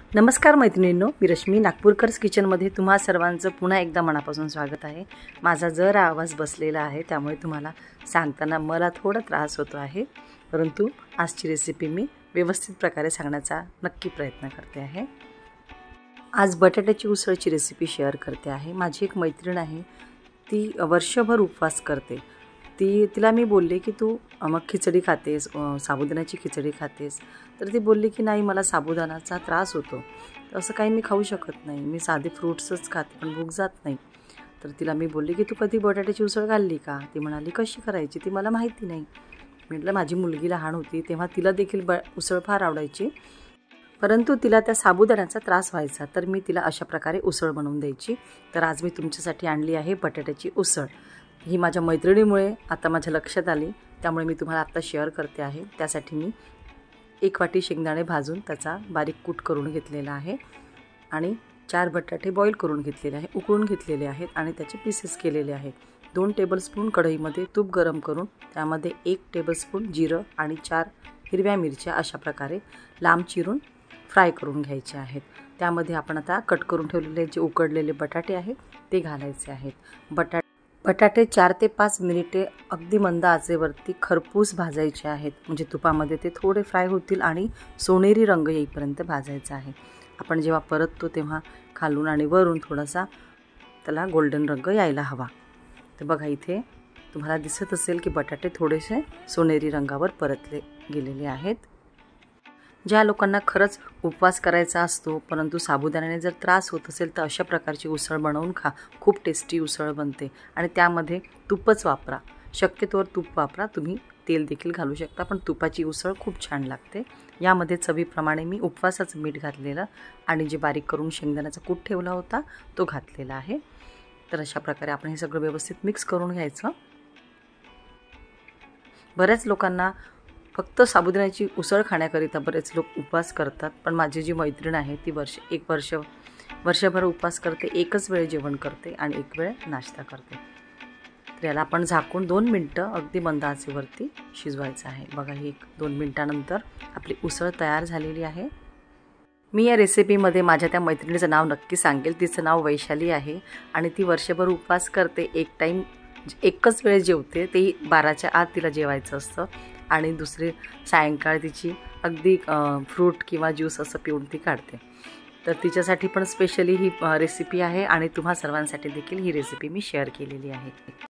नमस्कार मैत्रिणींनो, मी रश्मी नागपूरकर्स किचनमध्ये तुम्हा सर्वांचं पुन्हा एकदा मनापासून स्वागत आहे। माझा जरा आवाज बसलेला आहे त्यामुळे तुम्हाला सांगताना मला थोडा त्रास होतो आहे, परंतु आजची रेसिपी मी व्यवस्थित प्रकारे सांगण्याचा नक्की प्रयत्न करते आहे। आज बटाट्याची उसळची रेसिपी शेअर करते आहे। माझी एक मैत्रीण आहे, ती वर्षभर उपवास करते। तिला मी बोलले की तू मग खिचडी खातेस, साबुदाण्याची खिचडी खातेस, तर ती बोलली की नाही मला साबुदाण्याचा त्रास होतो, असं काही मी खाऊ शकत नाही, मी साधे फ्रूट्सच खाते पण भूक जात नाही। तर तिला मी बोलले की तू कधी बटाट्याची उसळ खाल्ली का? ती म्हणाली कशी करायची ती मला माहिती नाही। म्हटलं माझी मुलगी लहान होती तेव्हा तिला देखील उसळ फार आवडायची, परंतु तिला त्या साबुदाण्याचा त्रास व्हायचा, तर मी तिला अशा प्रकारे उसळ बनवून द्यायची। तर आज मी तुमच्यासाठी आणली आहे बटाट्याची उसळ। ही माझ्या मैत्रिणीमुळे आता माझ्या लक्षात आली, त्यामुळे मी तुम्हाला आता शेअर करते आहे। त्यासाठी मी 1 वाटी शेंगदाणे भाजून त्याचा बारीक कूट करून घेतलेला आहे आणि 4 बटाटे बॉईल करून घेतलेले आहे, उकळून घेतलेले आहेत आणि त्याचे पीसेस केलेले आहेत। 2 टेबलस्पून कढईमध्ये तूप गरम करून त्यामध्ये 1 टेबलस्पून जिरं आणि 4 हिरव्या मिरच्या अशा प्रकारे लांब चिरून फ्राय करून घ्यायचे आहेत। त्यामध्ये आपण आता कट करून ठेवलेले जे उकडलेले बटाटे आहेत ते घालायचे आहेत। बटाटे 4 ते 5 मिनिटे अगदी मंद आचेवरती खरपूस भाजायचे आहेत, म्हणजे तुपामध्ये ते थोडे फ्राय होतील आणि सोनेरी रंग येईपर्यंत भाजायचा आहे। आपण जेव्हा परततो तेव्हा खालून आणि वरून थोडासा त्याला गोल्डन रंग यायला हवा। तर बघा इथे तुम्हाला दिसत असेल की बटाटे थोडेसे सोनेरी रंगावर परतले गेलेले आहेत। ज्या लोकांना खरंच उपवास करायचा असतो परंतु साबुदाण्याने जर त्रास होत असेल तर अशा प्रकारची उसळ बनवून खा, खूप टेस्टी उसळ बनते आणि त्यामध्ये तूपच वापरा, शक्यतोवर तूप वापरा, तुम्ही तेल देखील घालू शकता, पण तुपाची उसळ खूप छान लागते। यामध्ये चवीप्रमाणे मी उपवासाचं मीठ घातलेलं आणि जे बारीक करून शेंगदाण्याचा कूट ठेवला होता तो घातलेला आहे। तर अशा प्रकारे आपण हे सगळं व्यवस्थित मिक्स करून घ्यायचं। बऱ्याच लोकांना फक्त साबुदाण्याची उसळ खाण्याकरिता बरेच लोक उपवास करतात, पण माझी जी मैत्रीण आहे ती वर्षभर उपवास करते, एकच वेळ जेवण करते आणि एक वेळ नाश्ता करते। तर याला आपण झाकून 2 मिनिटं अगदी मंद आचेवरती शिजवायचं आहे। बघा ही 1-2 मिनिटानंतर आपली उसळ तयार झालेली आहे। मी या रेसिपीमध्ये माझ्या त्या मैत्रिणीचं नाव नक्की सांगेल, तिचं नाव वैशाली आहे आणि ती वर्षभर उपवास करते, एकच वेळ जेवते, तेही 12च्या आत तिला जेवायचं असतं आणि दुसरे सायंकाळ तिची अगदी फ्रूट किंवा ज्यूस असं पिऊन ती काढते। तर तिच्यासाठी पण स्पेशली ही रेसिपी आहे आणि तुम्हा सर्वांसाठी देखील ही रेसिपी मी शेअर केलेली आहे।